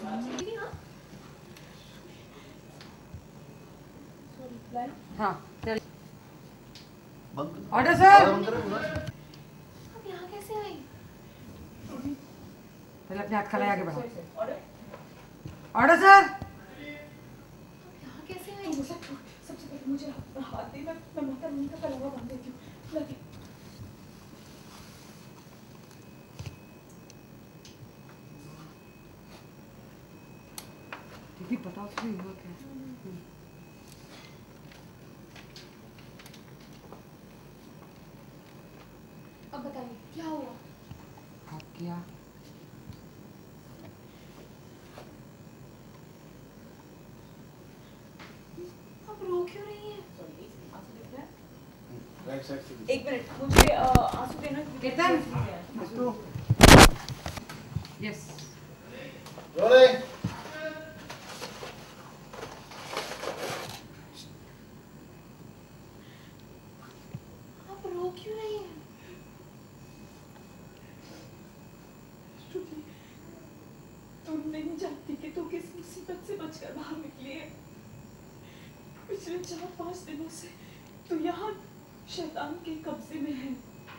हाँ order sir. अब यहाँ कैसे आई? पहले अपने हाथ खिलाए आगे बढ़ाओ। Order sir. यहाँ कैसे आई? सबसे पहले मुझे हाथ दे, मैं माता रानी का कलवा बांध देती हूँ। लगे दीदी बताओ तो हुआ क्या? अब बताइए क्या हुआ? आप क्या? आप रो क्यों रही हैं? एक मिनट, मुझे आंसू देना। केतन यस रोली आप रो क्यों रही हैं? तुम नहीं जानती कि तू किस मुसीबत से बचकर बाहर निकली है। पिछले 4-5 दिनों से तू यहाँ शैतान के कब्जे में है।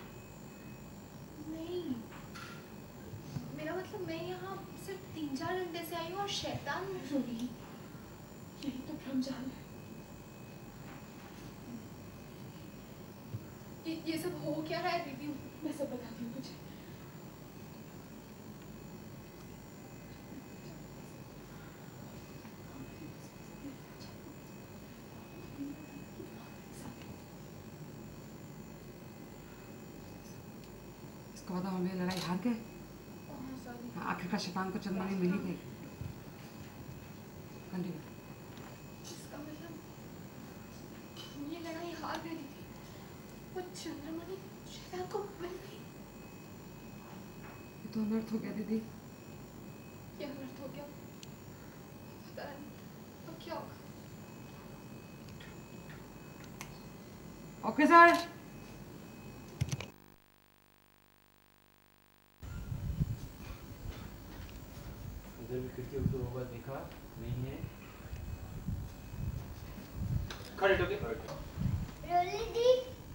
नहीं, मेरा मतलब मैं यहाँ सिर्फ 3-4 घंटे से आई हूँ और शैतान रोली, यही तो भ्रमजाल है। ये सब हो क्या रहा है दीदी? मैं सब बताती हूँ तुझे। इसका मतलब हमें लड़ाई हार गए। आखिरकार शैतान को चंद्रमणि मिल ही गई। कंटिन्यू। इसका मतलब ये लड़ाई हार गई थी। वो चंद्रमणि शैतान को मिल गई। ये तो अनर्थ हो गया दीदी। क्या अनर्थ हो गया? पता नहीं तो क्या होगा। Okay sir. खिड़की ऊपर होगा, देखा नहीं है। खड़े होके रोली दी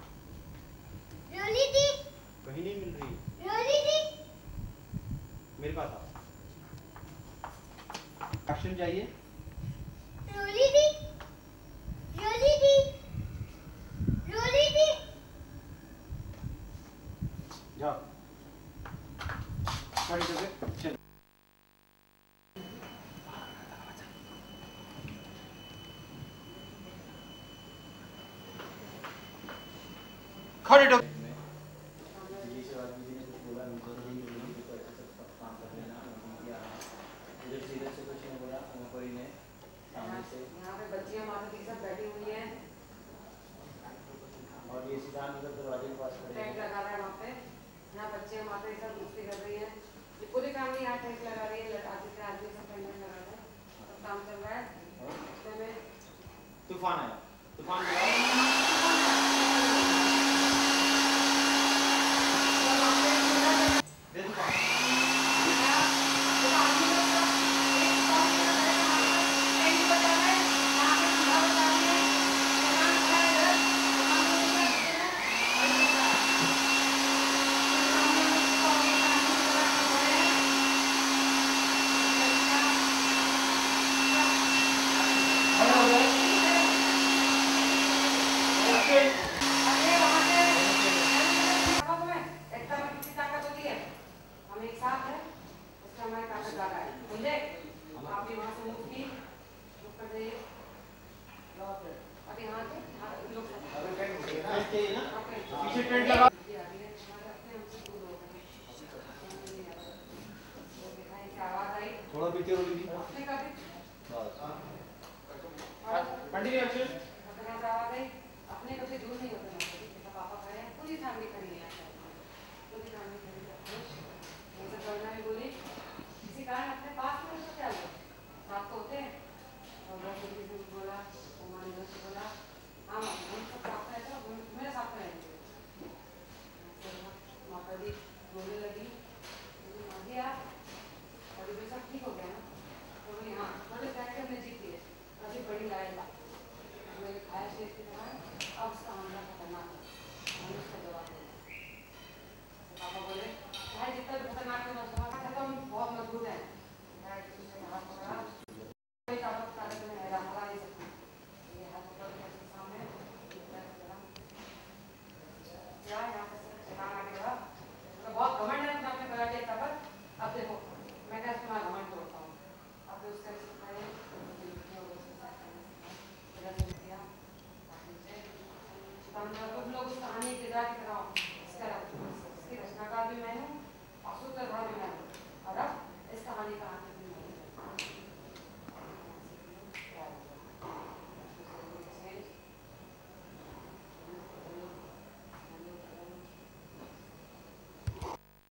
कहीं नहीं मिल रही। रोली दी मेरे पास आओ। एक्शन चाहिए। रोली दी जाओ खड़े होके चल। खड़े होके यहाँ पे बच्चियाँ माता जी सब बैठी हुई हैं और ये सिद्धांत उधर दरवाजे के पास खड़े टेंट लगा रहा है वहाँ पे। यहाँ बच्चियाँ माता जी सब मस्ती कर रही हैं। ये पूरी फैमिली यहाँ टेंट लगा रही है। आदमी से आदमी सब टेंट लगा रहे हैं। सब काम चल रहा है। इसमें तूफान आया। तूफान थोड़ा पीछे रोली दी। Continue action. अपने कभी दूर नहीं होते हैं। पापा खड़े हैं, पूरी फैमिली खड़ी है। पूरी फैमिली खड़ी है। जैसे करना भी बोली किसी कारण अपने पास में तो क्या लोग साथ तो होते हैं। और बहुत जल्दी से बोला, उमानी ने बोला, हाँ हम सब साथ में रहते हैं, मेरे साथ में रहेंगे। माता जी बोलने लगी, माँ जी आप अभी भी सब ठीक हो गया ना? उस कहानी किरदार की